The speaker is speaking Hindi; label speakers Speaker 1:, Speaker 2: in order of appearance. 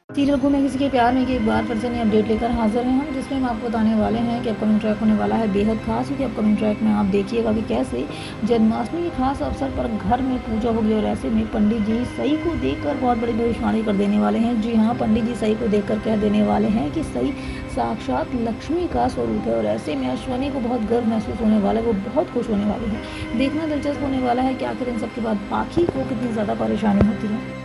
Speaker 1: सीरियल घूमे किसी के प्यार में कि एक बार फिर से नई अपडेट लेकर हाजिर हैं हम, जिसमें हम आपको बताने वाले हैं कि अपकमिंग ट्रैक होने वाला है बेहद खास। क्योंकि अपकमिंग ट्रैक में आप देखिएगा कि कैसे जन्माष्टमी के खास अवसर पर घर में पूजा होगी और ऐसे में पंडित जी सही को देखकर बहुत बड़ी भविष्यवाणी कर देने वाले हैं। जी हाँ, पंडित जी सही को देखकर कह देने वाले हैं कि सही साक्षात लक्ष्मी का स्वरूप है और ऐसे में अश्वनी को बहुत गर्व महसूस होने वाला है, वो बहुत खुश होने वाली है। देखना दिलचस्प होने वाला है कि आखिर इन सब के बाद पाखी को कितनी ज़्यादा परेशानी होती है।